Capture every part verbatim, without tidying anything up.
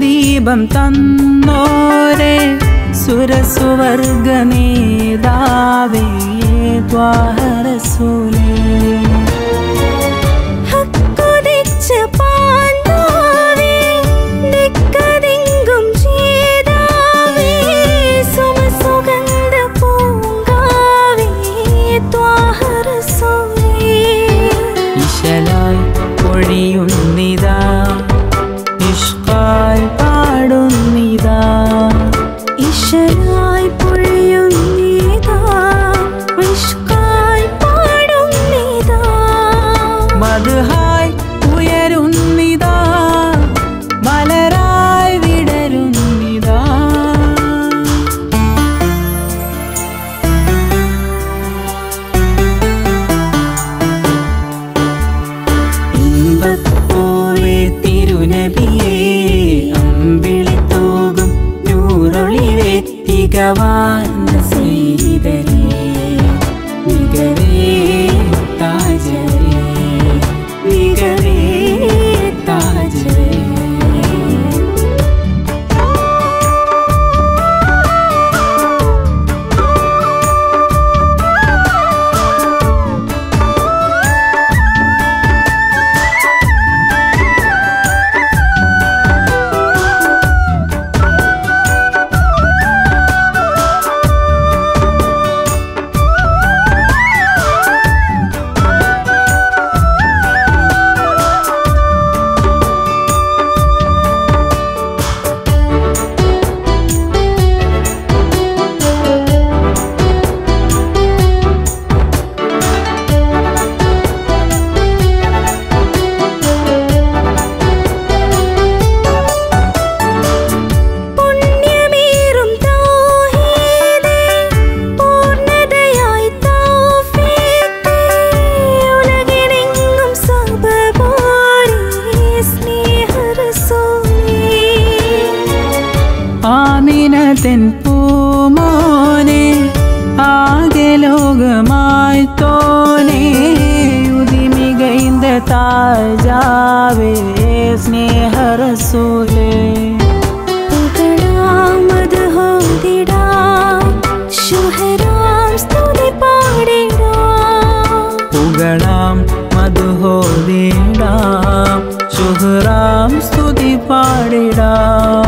ദീപം തന്നോരേ സുരസുവർഗ നേതാവേ ത്വാഹ റസൂലേ ഹക്കുദിച്ച പാണ്ഡവേ ദിക്കതെങ്കും ചെയ്താവേ സുമസുഗന്ധ പൂങ്കാവേ ത്വാഹ റസൂലേ ഇശലായി പൊഴിയുന്നിതാ ഇഷ്കായി പാടുന്നിതാ ഇശലായി പൊഴിയുന്നിതാ ഇഷ്കായി പാടുന്നിതാ മദ്ഹായി ഉയരുന്നിതാ മലരായി വിടരുന്നിതാ ഇമ്പപ്പൂവേ തിരുനബിയേ അമ്പിളി തൂകും നൂറൊളിവേ തികവാർന്ന സീതരേ നിഗരേ താജരേ നിഗരേ താജരേ ആമിനതൻ പൂമോനെ ആകെ ലോകമായി തോനേ ഉദിമികൈന്ത താജാവേ സ്നേഹ റസൂലേ പുകഴാം മദ്ഹോദിടാം ശുഹറാം സ്തുതി പാടിടാം പുകളാം മദ്ഹോദിടാം ശുഹറാം സ്തുതി പാടിടാം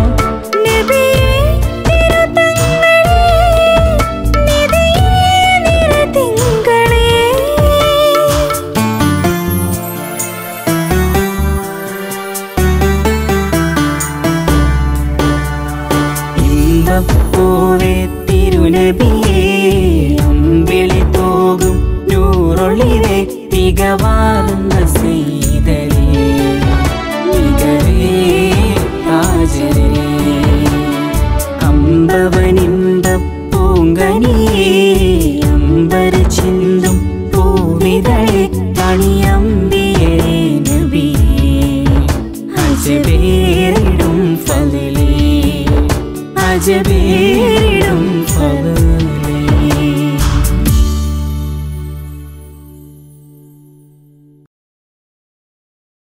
പൂവേ തിരുനബിയേ അമ്പിളി തൂകും നൂറൊളിവേ തികവാർന്ന സീതരേ നിഗരേ താജരേ അമ്പവനിന്ദ പൂങ്കനിയേ അമ്പര ചിന്തും പൂവിതളെ തണിയമ്പിയേ നബിയേ അജബേറിടും ഫളിലേ അജബേ